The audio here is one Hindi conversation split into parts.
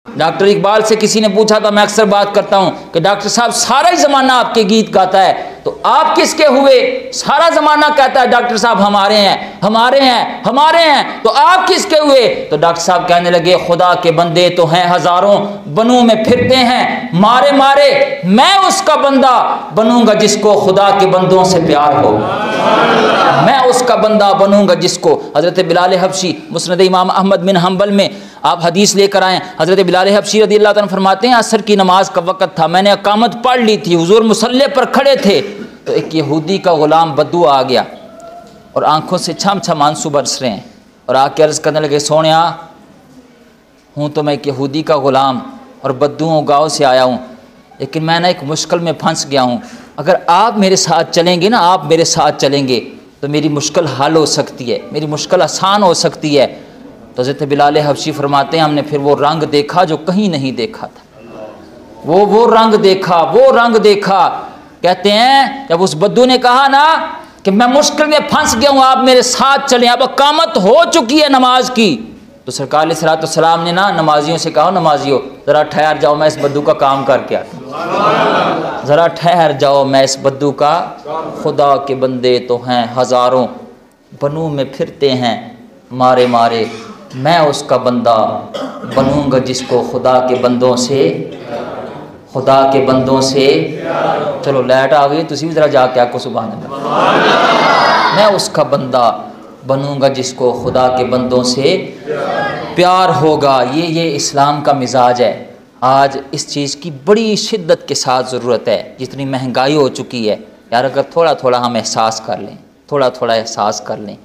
डॉक्टर इकबाल से किसी ने पूछा था, मैं अक्सर बात करता हूं कि डॉक्टर साहब सारा ही ज़माना आपके गीत गाता है, तो आप किसके हुए? सारा ज़माना कहता है डॉक्टर साहब हमारे हैं, हमारे हैं, हमारे हैं, तो आप किसके हुए? तो डॉक्टर साहब कहने लगे, खुदा के बंदे तो हैं हज़ारों, बनों में फिरते हैं मारे मारे, मैं उसका बंदा बनूंगा जिसको खुदा के बंदों से प्यार हो, मैं उसका बंदा बनूंगा जिसको। हज़रत बिलाल हबशी मुस्नद इमाम अहमद बिन हम्बल में आप हदीस लेकर आएँ, हज़रत बिलाल हबशी रज़ियल्लाहु अन्हु फरमाते हैं, असर की नमाज का वक़्त था, मैंने अकामत पढ़ ली थी, हुज़ूर मुसल्ले पर खड़े थे, तो एक यहूदी का ग़ुलाम बद्दू आ गया और आंखों से छम छम आंसू बरस रहे हैं, और आके अर्ज़ करने लगे, सोनिया हूँ तो मैं एक यहूदी का ग़ुलाम और बद्दुओं गाँव से आया हूँ, लेकिन मैं ना एक मुश्किल में फंस गया हूँ, अगर आप मेरे साथ चलेंगे ना, आप मेरे साथ चलेंगे तो मेरी मुश्किल हल हो सकती है, मेरी मुश्किल आसान हो सकती है। तो हज़रत बिलाल हबशी फरमाते हैं, हमने फिर वो रंग देखा जो कहीं नहीं देखा था, वो रंग देखा, वो रंग देखा। कहते हैं जब उस बद्दू ने कहा ना कि मैं मुश्किल में फंस गया हूँ, आप मेरे साथ चलें, अब अकामत हो चुकी है नमाज की, तो सरकार अलैहिस्सलाम ने ना नमाजियों से कहा, नमाजियों ज़रा ठहर जाओ, मैं इस बद्दू का काम करके आता हूँ, ज़रा ठहर जाओ, मैं इस बद्दू का, खुदा के बंदे तो हैं हज़ारों, बनों में फिरते हैं मारे मारे, मैं उसका बंदा बनूंगा जिसको खुदा के बंदों से, खुदा के बंदों से। चलो लाइट आ गई, तुसी भी ज़रा जाके आपको सुभान अल्लाह, मैं उसका बंदा बनूंगा जिसको खुदा के बंदों से प्यार होगा। ये इस्लाम का मिजाज है। आज इस चीज़ की बड़ी शिद्दत के साथ ज़रूरत है, जितनी महंगाई हो चुकी है यार, अगर थोड़ा थोड़ा हम एहसास कर लें, थोड़ा थोड़ा एहसास कर लें,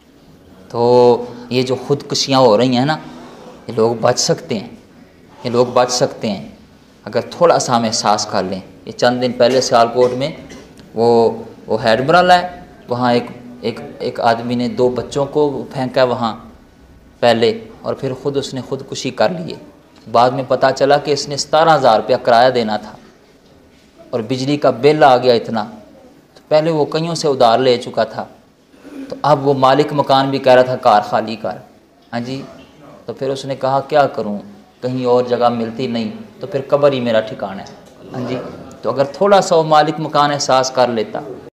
तो ये जो ख़ुदकुशियाँ हो रही हैं ना, ये लोग बच सकते हैं, ये लोग बच सकते हैं अगर थोड़ा सा हम एहसास कर लें। ये चंद दिन पहले सियालकोट में वो हेडमरल है, वहाँ एक आदमी ने 2 बच्चों को फेंका वहाँ पहले, और फिर ख़ुद उसने ख़ुदकुशी कर ली है। बाद में पता चला कि इसने 17,000 रुपया किराया देना था और बिजली का बिल आ गया इतना, तो पहले वो कईयों से उधार ले चुका था, तो अब वो मालिक मकान भी कह रहा था कार खाली कर। हाँ जी, तो फिर उसने कहा क्या करूं, कहीं और जगह मिलती नहीं, तो फिर कब्र ही मेरा ठिकाना है। हाँ जी, तो अगर थोड़ा सा वो मालिक मकान एहसास कर लेता